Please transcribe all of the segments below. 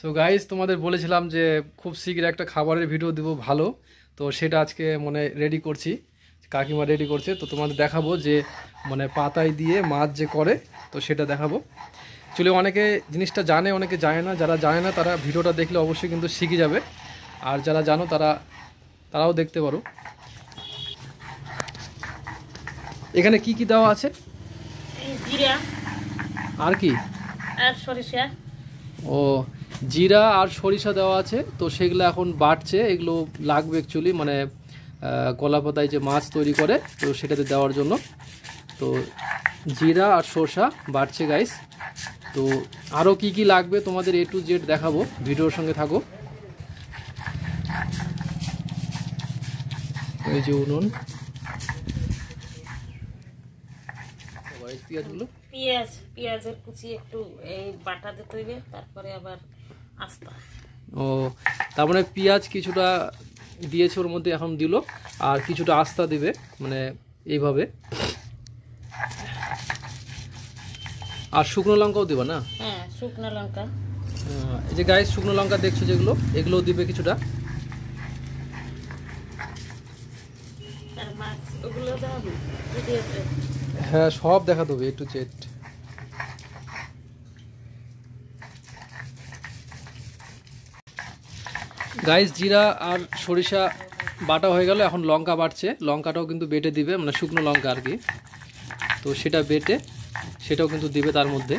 So guys, তোমাদের বলেছিলাম যে খুব শীঘ্র একটা খাবারের ভিডিও দিব ভালো। তো সেটা আজকে মানে রেডি করছি, কাকিমা রেডি করছে। তো তোমাদের দেখাবো যে মানে পাতায় দিয়ে মাছ যে করে, তো সেটা দেখাবো। চলে অনেকে জিনিসটা জানে, অনেকে জানে না। যারা জানে না তারা ভিডিওটা দেখলে অবশ্যই কিন্তু শিখে যাবে, আর যারা জানো তারাও দেখতে পারো। এখানে কি কি দেওয়া আছে? জিরা আর কি? আর সরিষা। ও, জিরা আর সরিষা দেওয়া আছে। তো সেগুলো এখন বাটছে, এগুলো লাগবে অ্যাকচুয়ালি মানে কলা পাতায় যে মাছ তৈরি করে, তো সেটাতে দেওয়ার জন্য। তো জিরা আর সরষা বাটছে গাইস। তো আরও কি কি লাগবে তোমাদের A to Z দেখাবো, ভিডিওর সঙ্গে থাকো। এই যে উনুন, পেঁয়াজগুলো, পেঁয়াজের কুচি একটু এই বাটা দিতে হইবে, তারপরে আবার আস্তা। ও, তার মানে পেঁয়াজ কিছুটা দিয়েছে ওর মধ্যে, এখন দিল, আর কিছুটা আস্তা দিবে মানে এইভাবে। আর শুকনো লঙ্কাও দিবা না? হ্যাঁ, শুকনো লঙ্কা। এই যে গাইস, শুকনো লঙ্কা দেখছো যেগুলো, এগুলো দিবে কিছুটা। আর মাছ ওগুলো দাও। হ্যাঁ, সব দেখা দেবে A to Z। গাইস, জিরা আর সরিষা বাটা হয়ে গেল, এখন লঙ্কা বাটছে। লঙ্কাটাও কিন্তু বেটে দিবে, মানে শুকনো লঙ্কা আর কি। তো সেটা বেটে সেটাও কিন্তু দিবে তার মধ্যে।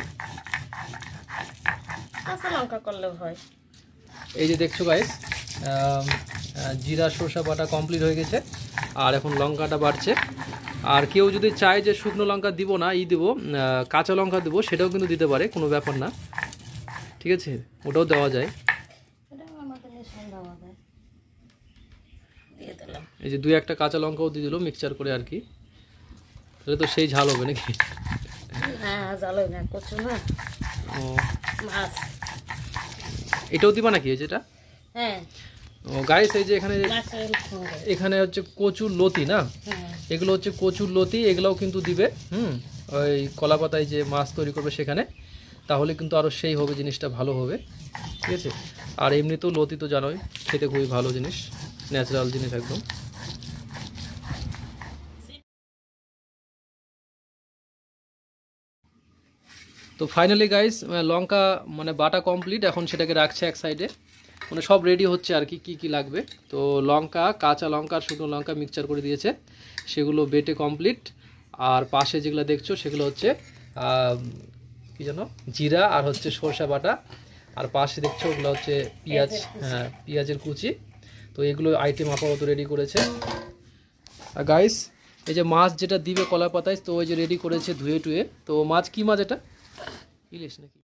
কাঁচা লঙ্কা করলেও হয়। এই যে দেখছো গাইস, জিরা সরষা বাটা কমপ্লিট হয়ে গেছে, আর এখন লঙ্কাটা বাড়ছে। আর কেউ যদি চায় যে শুকনো লঙ্কা দিব না, দেবো কাঁচা লঙ্কা দেবো, সেটাও কিন্তু দিতে পারে, কোনো ব্যাপার না। ঠিক আছে, ওটাও দেওয়া যায়। এই যে 2-1টা কাঁচা লঙ্কাও দিয়ে দিল মিক্সচার করে আর কি। তাহলে তো সেই ঝাল হবে নাকি? হ্যাঁ, ঝাল হবে না, কচু না। ও, মাছ এটাও দিবা নাকি এই যেটা? হ্যাঁ। ও গাইস, এই যে এখানে হচ্ছে কচুর লতি না, এগুলো হচ্ছে কচুর লতি, এগুলোও কিন্তু দিবে। ওই কলা পাতায় যে মাছ তৈরি করবে সেখানে, তাহলে কিন্তু আরও সেই হবে, জিনিসটা ভালো হবে। ঠিক আছে, আর এমনিতেও লতি তো জানোই খেতে খুবই ভালো জিনিস, ন্যাচারাল জিনিস একদম। তো ফাইনালি গাইস, লঙ্কা মানে বাটা কমপ্লিট, এখন সেটাকে রাখছে এক সাইডে, মানে সব রেডি হচ্ছে আর কি কি লাগবে। তো লঙ্কা, কাঁচা লঙ্কা আর শুকনো লঙ্কা মিক্সচার করে দিয়েছে, সেগুলো বেটে কমপ্লিট। আর পাশে যেগুলো দেখছো সেগুলো হচ্ছে কি জানো, জিরা আর হচ্ছে সরষা বাটা। আর পাশে দেখছো ওগুলো হচ্ছে পেঁয়াজ, হ্যাঁ পেঁয়াজের কুচি। তো এগুলো আইটেম আপাতত রেডি করেছে। আর গাইস, এই যে মাছ যেটা দিবে কলা পাতায়, তো ওই যে রেডি করেছে ধুয়ে টুয়ে। তো মাছ কি মাছ এটা? ইলিশ নাকি?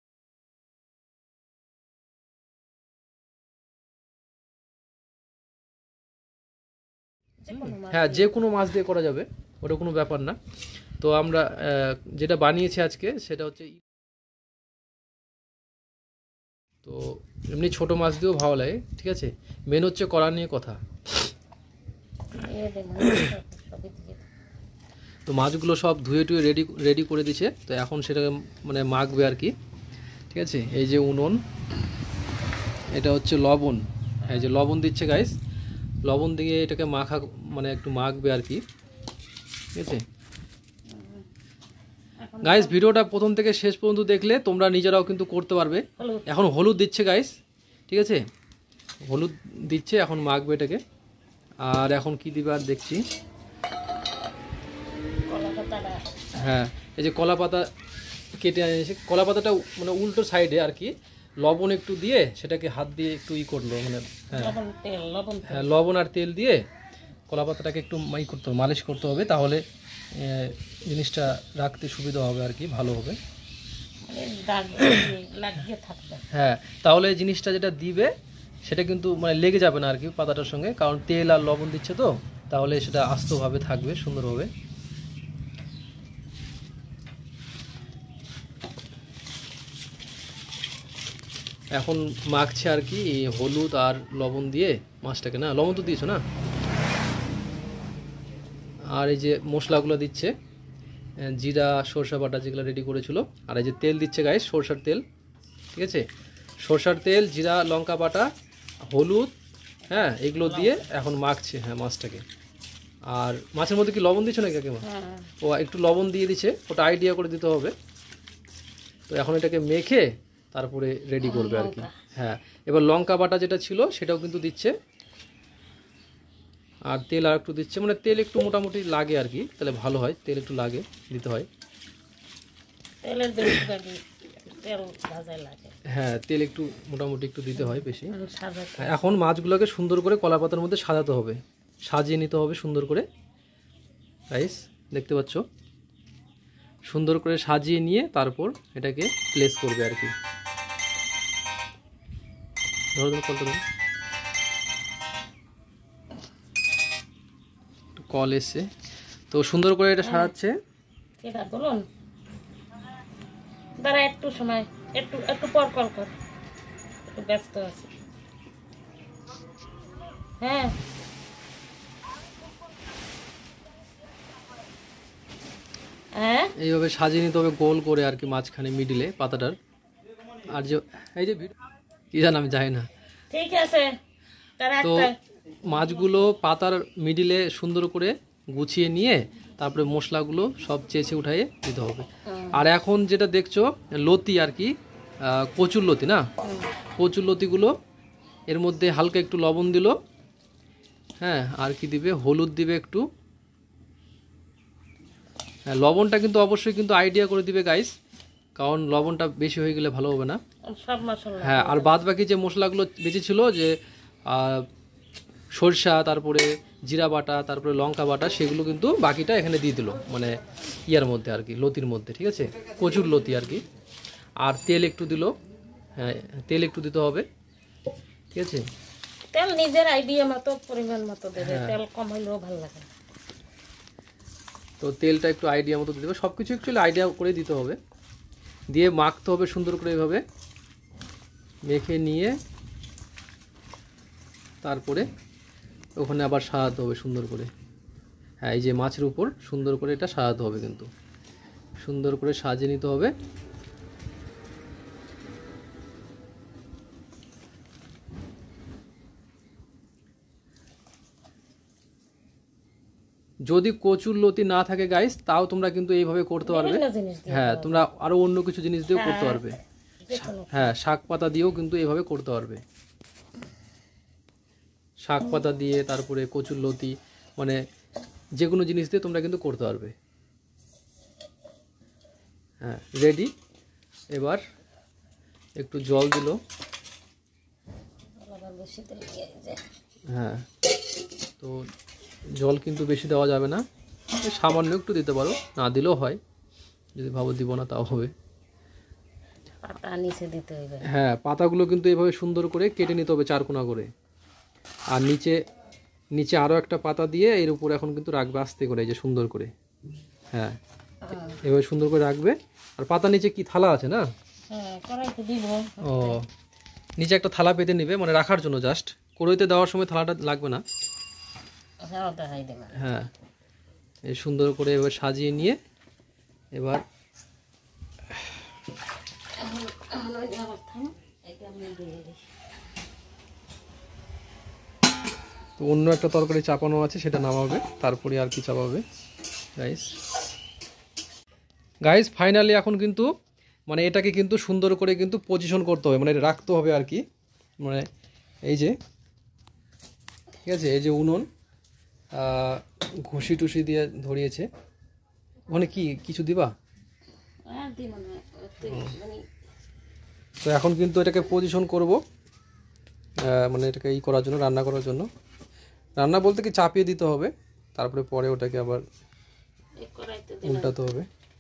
হ্যাঁ, যে কোনো মাছ দিয়ে করা যাবে, ওটা কোনো ব্যাপার না। তো আমরা যেটা বানিয়েছি আজকে সেটা হচ্ছে, তো এমনি ছোট মাছ দিয়েও ভালো লাগে। ঠিক আছে, মেন হচ্ছে করা নিয়ে কথা। তো মাছগুলো সব ধুয়ে টুয়ে রেডি করে দিছে। তো এখন সেটা মানে মাখবে আর কি। ঠিক আছে, এই যে উনুন, এটা হচ্ছে লবণ, এই যে লবণ দিচ্ছে গাইস, লবণ দিয়ে এটাকে মাখা মানে একটু মাখবে আর কি। ঠিক আছে গাইস, ভিডিওটা প্রথম থেকে শেষ পর্যন্ত দেখলে তোমরা নিজেরাও কিন্তু করতে পারবে। এখন হলুদ দিচ্ছে গাইস, ঠিক আছে, হলুদ দিচ্ছে, এখন মাখবে এটাকে। আর এখন কি দিবে আর দেখছি, হ্যাঁ এই যে কলা পাতা কেটে এনেছে, কলা পাতাটা মানে উল্টো সাইডে আর কি, লবণ একটু দিয়ে সেটাকে হাত দিয়ে একটু করলো মানে, হ্যাঁ লবণ আর তেল দিয়ে কলা পাতাটাকে একটু করতে হবে, মালিশ করতে হবে, তাহলে জিনিসটা রাখতে সুবিধা হবে আর কি, ভালো হবে। হ্যাঁ, তাহলে জিনিসটা যেটা দিবে সেটা কিন্তু মানে লেগে যাবে না আর কি পাতাটার সঙ্গে, কারণ তেল আর লবণ দিচ্ছে, তো তাহলে সেটা আস্তভাবে থাকবে, সুন্দরভাবে। এখন মাখছে আর কি হলুদ আর লবণ দিয়ে মাছটাকে, না লবণ তো দিয়েছো না। আর এই যে মশলাগুলো দিচ্ছে, জিরা সরষা বাটা যেগুলো রেডি করেছিল, আর এই যে তেল দিচ্ছে গাইস, সরষার তেল। ঠিক আছে, সরষার তেল, জিরা, লঙ্কা বাটা, হলুদ, হ্যাঁ এগুলো দিয়ে এখন মাখছে হ্যাঁ মাছটাকে। আর মাছের মধ্যে কি লবণ দিচ্ছ নাকি কাকিমা? হ্যাঁ ও একটু লবণ দিয়ে দিচ্ছে, ওটা আইডিয়া করে দিতে হবে। তো এখন এটাকে মেখে তারপরে রেডি করবে আর কি। হ্যাঁ এবার লঙ্কা বাটা যেটা ছিল সেটাও কিন্তু দিচ্ছে, আর তেল আর একটু দিচ্ছে, মানে তেল একটু মোটামুটি লাগে আর কি, তাহলে ভালো হয়, তেল একটু লাগে দিতে হয়। তেলের বেশি লাগে, তেল ভাজায় লাগে। হ্যাঁ তেল একটু মোটামুটি একটু দিতে হয় বেশি। সাজাতে হ্যাঁ, এখন মাছগুলোকে সুন্দর করে কলা পাতার মধ্যে সাজাতে হবে, সাজিয়ে নিতে হবে সুন্দর করে। গাইস দেখতে পাচ্ছ, সুন্দর করে সাজিয়ে নিয়ে তারপর এটাকে প্লেস করবে আর কি। ধরো ধরো কলটা ধরো। কল এসে তো সুন্দর করে এটা সাজাচ্ছে। এটা বলুন দাঁড়া একটু সময়, একটু একটু পর কল কর, একটু ব্যস্ত আছি। হ্যাঁ হ্যাঁ এইভাবে সাজিয়ে নিতে হবে গোল করে আর কি, মাঝখানে মিডিলে পাতাটার। আর যে এই যে কি জান আমি জানি না। ঠিক আছে, তারা তো একটা মাছগুলো পাতার মিডিলে সুন্দর করে গুছিয়ে নিয়ে তারপরে মশলাগুলো সব চেঁচে উঠাইয়ে দিতে হবে। আর এখন যেটা দেখছো লতি আর কি, কচুর লতি না, কচুর লতিগুলো এর মধ্যে হালকা একটু লবণ দিল, হ্যাঁ আর কি দিবে, হলুদ দিবে একটু। হ্যাঁ লবণটা কিন্তু অবশ্যই কিন্তু আইডিয়া করে দিবে গাইস, কারণ লবণটা বেশি হয়ে গেলে ভালো হবে না। সব মশলা। হ্যাঁ আর বাদ বাকি যে মশলাগুলো বেঁচে ছিল, যে সরষা, তারপরে জিরা বাটা, তারপরে লঙ্কা বাটা, সেগুলো কিন্তু বাকিটা এখানে দিয়ে দিল, মানে ইয়ার মধ্যে আর কি, লতির মধ্যে, ঠিক আছে, কচুর লতি আর কি। আর তেল একটু দিল, হ্যাঁ তেল একটু দিতে হবে, ঠিক আছে। তেল নিজের আইডিয়া মতো পরিমাণ মতো দেবে, তেল কম হইলেও ভালো লাগে। তো তেলটা একটু আইডিয়া মতো দিতে হবে, সব কিছু একচুয়ালি আইডিয়া করে দিতে হবে, দিয়ে মাখতে হবে সুন্দর করে এইভাবে মেখে নিয়ে তারপরে ওখানে আবার সাজাতে হবে সুন্দর করে। হ্যাঁ এই যে মাছের উপর সুন্দর করে এটা সাজাতে হবে, কিন্তু সুন্দর করে সাজিয়ে নিতে হবে। যদি কচুর লতি না থাকে গাইস, তাও তোমরা কিন্তু এইভাবে করতে পারবে। হ্যাঁ তোমরা আরো অন্য কিছু জিনিস দিয়েও করতে পারবে। হ্যাঁ শাক পাতা দিয়েও কিন্তু এইভাবে করতে পারবে, শাক পাতা দিয়ে তারপরে কচুর লতি, মানে যে কোনো জিনিস দিয়ে তোমরা কিন্তু করতে পারবে। হ্যাঁ রেডি। এবার একটু জল দিল, হ্যাঁ তো জল কিন্তু বেশি দেওয়া যাবে না, সামান্য একটু দিতে পারো, না দিলেও হয়, যদি ভাবো দিব না তাও হবে। পাতা নিচে দিতে হবে। হ্যাঁ পাতাগুলো কিন্তু এইভাবে সুন্দর করে কেটে নিতে হবে চারকোনা করে, আর নিচে নিচে আরও একটা পাতা দিয়ে এর উপর এখন কিন্তু রাখবে আস্তে করে, এই যে সুন্দর করে। হ্যাঁ এভাবে সুন্দর করে রাখবে। আর পাতা নিচে কি থালা আছে না? হ্যাঁ কড়াইতে দিব। ও নিচে একটা থালা পেতে নিবে, মানে রাখার জন্য, জাস্ট কড়াইতে দেওয়ার সময় থালাটা লাগবে না। হ্যাঁ এই সুন্দর করে এবার সাজিয়ে নিয়ে এবার তো অন্য একটা তরকারি চাপানো আছে, সেটা নামাবে, তারপরে আর কি চাপাবে গাইস। ফাইনালি এখন কিন্তু মানে এটাকে কিন্তু সুন্দর করে কিন্তু পজিশন করতে হবে, মানে রাখতে হবে আর কি, মানে এই যে ঠিক আছে, এই যে উনুন ঘুষি টুসি দিয়ে ধরিয়েছে, ওখানে কি কিছু দিবা? তো এখন কিন্তু এটাকে পজিশন করব, মানে এটাকে ই করার জন্য, রান্না করার জন্য। রান্না বলতে কি চাপিয়ে দিতে হবে, তারপরে পরে ওটাকে আবার উল্টাতে হবে।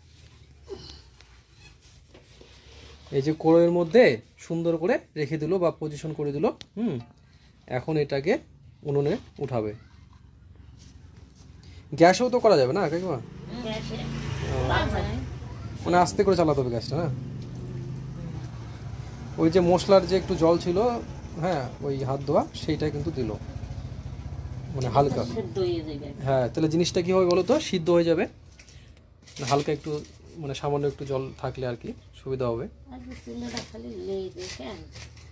এই যে কড়াইয়ের মধ্যে সুন্দর করে রেখে দিল বা পজিশন করে দিল। এখন এটাকে উনুনে উঠাবে। গ্যাসেও তো করা যাবে না কাকিমা? মানে আস্তে করে চালাতে হবে গ্যাসটা না? ওই যে মশলার যে একটু জল ছিল, হ্যাঁ ওই হাত ধোয়া, সেইটা কিন্তু দিল, মানে হালকা। হ্যাঁ তাহলে জিনিসটা কি হবে বলো তো, সিদ্ধ হয়ে যাবে। হালকা একটু মানে সামান্য একটু জল থাকলে আর কি সুবিধা হবে।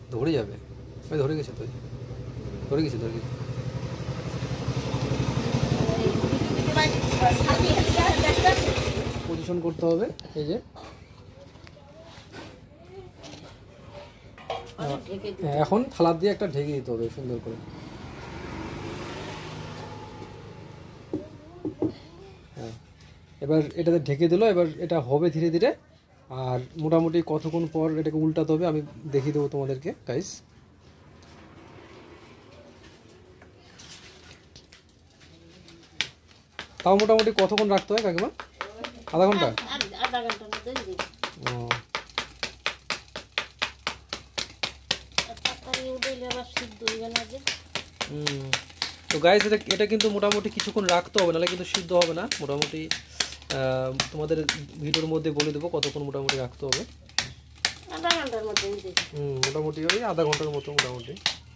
ধরে যাবে, ওই ধরে গেছে তো, ধরে গেছে। পজিশন করতে হবে, এই যে এখন থালা দিয়ে একটা ঢেকে দিতে হবে সুন্দর করে। হ্যাঁ, এবার এটাতে ঢেকে দিল, এবার এটা হবে ধীরে ধীরে। আর মোটামুটি কতক্ষণ পর এটাকে উল্টাতে হবে আমি দেখিয়ে দেবো তোমাদেরকে গাইস। তাও মোটামুটি কতক্ষণ রাখতে হয় কাকিমা? আধা ঘন্টা? আধা ঘন্টার মধ্যে দিই। ও, তাড়াতাড়ি উঠলে আবার সিদ্ধ হইবে না যে। তো গাইস এটা কিন্তু মোটামুটি কিছুক্ষণ রাখতে হবে, নাহলে কিন্তু সিদ্ধ হবে না। মোটামুটি তোমাদের ভিডিওর মধ্যে বলে দেবো কতক্ষণ মোটামুটি রাখতে হবে। আধা ঘন্টার মধ্যে দিই। মোটামুটি ওই আধা ঘন্টার মতো মোটামুটি।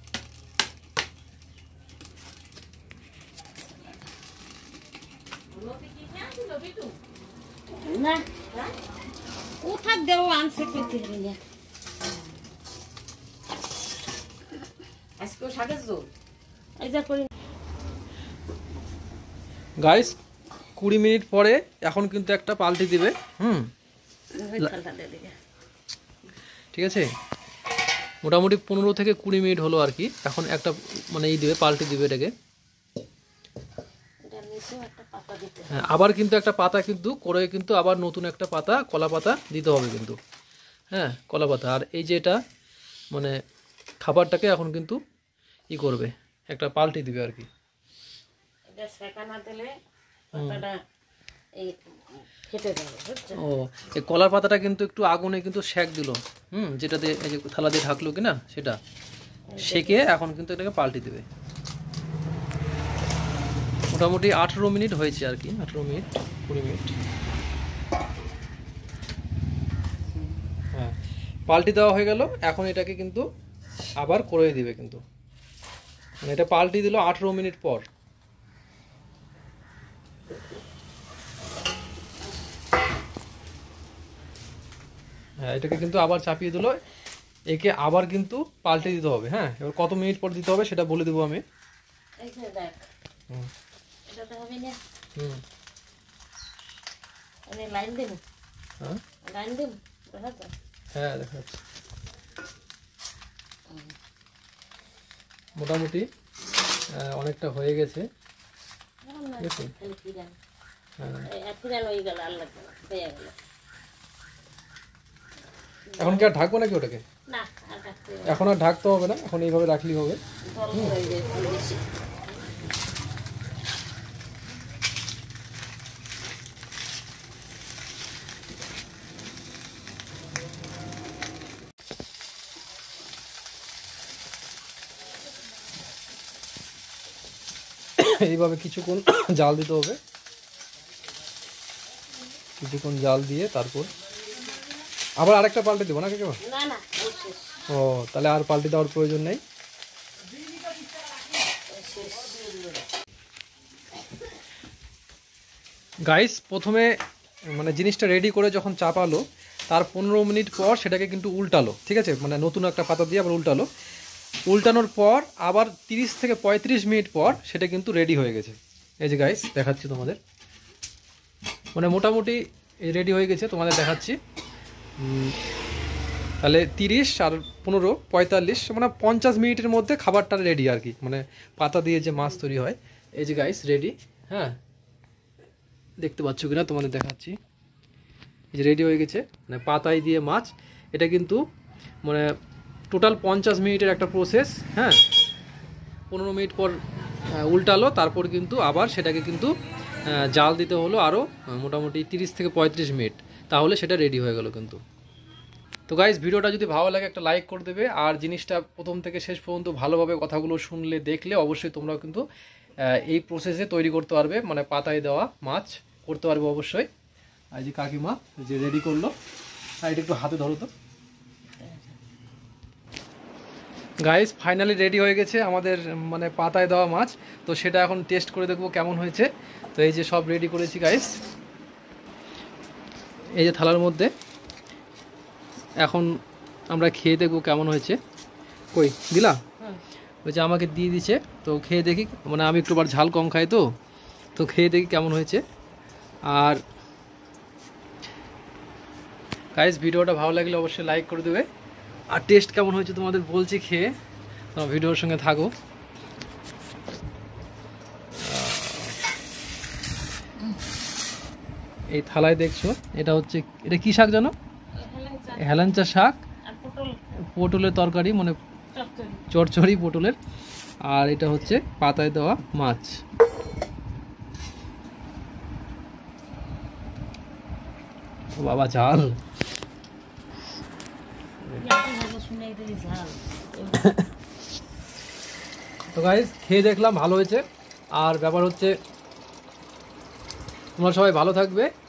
না কোথায় দেবো আনছে করতে হবে না। আজকে সাথে জোর এই যা করি গাইস 20 মিনিট পরে এখন কিন্তু একটা পাল্টি দিবে। ঠিক আছে, মোটামুটি 15 থেকে 20 মিনিট হলো আর কি। এখন একটা মানে এই দিবে, পাল্টি দিবে এটাকে। হ্যাঁ, আবার কিন্তু একটা পাতা কিন্তু করে কিন্তু আবার নতুন একটা পাতা, কলা পাতা দিতে হবে কিন্তু। হ্যাঁ, কলা পাতা। আর এই যে এটা মানে খাবারটাকে এখন কিন্তু ই করবে, একটা পাল্টি দিবে আর কি। এটা সেকা না দিলে পাতাটা এই ফেটে যাবে, বুঝছো? ও, এই কলার পাতাটা কিন্তু একটু আগুনে কিন্তু সেক দিল, যেটাতে এই যে থালা দিয়ে ঢাকলো কিনা সেটা সেকে এখন কিন্তু এটাকে পাল্টি দেবে। মোটামুটি 18 মিনিট হয়েছে আর কি, 18 মিনিট 20 মিনিট। হ্যাঁ, পাল্টি দেওয়া হয়ে গেল। এখন এটাকে কিন্তু আবার করে দিবে কিন্তু, মানে এটা পাল্টি দিল 18 মিনিট পর। হ্যাঁ, এটাকে কিন্তু আবার চাপিয়ে দিল, একে আবার কিন্তু পাল্টে দিতে হবে। হ্যাঁ, এবার কত মিনিট পর দিতে হবে সেটা বলে দেবো আমি। এই যে দেখ এটা তো হবে না। এনে লাইন দেব। হ্যাঁ, লাইন দেব, দেখা তো? হ্যাঁ, দেখা যাচ্ছে। মোটামুটি অনেকটা হয়ে গেছে। এখন কি আর ঢাকবো নাকি ওটাকে? এখন আর ঢাকতে হবে না, এখন এইভাবে রাখলেই হবে। এইভাবে কিছুক্ষণ জাল দিতে হবে, কিছুক্ষণ জাল দিয়ে তারপর আবার আরেকটা পাল্টে দেবো না কাকিমা? ও, তাহলে আর পাল্টে দেওয়ার প্রয়োজন নেই। গাইস প্রথমে মানে জিনিসটা রেডি করে যখন চাপালো তার 15 মিনিট পর সেটাকে কিন্তু উল্টালো। ঠিক আছে, মানে নতুন একটা পাতা দিয়ে আবার উল্টালো। উল্টানোর পর আবার 30 থেকে 35 মিনিট পর সেটা কিন্তু রেডি হয়ে গেছে। এই যে গাইস দেখাচ্ছি তোমাদের, মানে মোটামুটি রেডি হয়ে গেছে, তোমাদের দেখাচ্ছি। তাহলে 30 আর 15 45 মানে 50 মিনিটের মধ্যে খাবারটা রেডি আর কি, মানে পাতা দিয়ে যে মাছ তৈরি হয়। এই যে গাইস রেডি। হ্যাঁ, দেখতে পাচ্ছ কিনা তোমাদের দেখাচ্ছি। এই যে রেডি হয়ে গেছে, মানে পাতায় দিয়ে মাছ। এটা কিন্তু মানে টোটাল 50 মিনিটের একটা প্রসেস। হ্যাঁ, 15 মিনিট পর উল্টালো, তারপর কিন্তু আবার সেটাকে কিন্তু জাল দিতে হলো আরও মোটামুটি 30 থেকে 35 মিনিট, তাহলে সেটা রেডি হয়ে গেল কিন্তু। তো গাইস ভিডিওটা যদি ভালো লাগে একটা লাইক করে দেবে, আর জিনিসটা প্রথম থেকে শেষ পর্যন্ত ভালোভাবে কথাগুলো শুনলে দেখলে অবশ্যই তোমরাও কিন্তু এই প্রসেসে তৈরি করতে পারবে, মানে পাতায় দেওয়া মাছ করতে পারবে অবশ্যই। আর যে কাকিমা যে রেডি করলো, আর এটা একটু হাতে ধরো তো। গাইস ফাইনালি রেডি হয়ে গেছে আমাদের মানে পাতায় দেওয়া মাছ। তো সেটা এখন টেস্ট করে দেখবো কেমন হয়েছে। তো এই যে সব রেডি করেছি গাইস, এই যে থালার মধ্যে। এখন আমরা খেয়ে দেখবো কেমন হয়েছে। কই দিলা? হুম। ওই যে আমাকে দিয়ে দিছে, তো খেয়ে দেখি, মানে আমি একটুবার ঝাল কম খাই, তো খেয়ে দেখি কেমন হয়েছে। আর গাইস ভিডিওটা ভালো লাগলে অবশ্যই লাইক করে দেবে, আর টেস্ট কেমন হয়েছে তোমাদের বলছি খেয়ে, তোমরা ভিডিওর সঙ্গে থাকো। এই থালায় দেখছো, এটা হচ্ছে, এটা কি শাক জানো? হেলেঞ্চা শাক, আর পটল পটলের তরকারি, মানে চচ্চড়ি। চচ্চড়ি পটলের। আর এটা হচ্ছে পাতায় দেওয়া মাছ। ও বাবা ঝাল। তো গাইস খেয়ে দেখলাম ভালো হয়েছে। আর ব্যাপার হচ্ছে তোমরা সবাই ভালো থাকবে।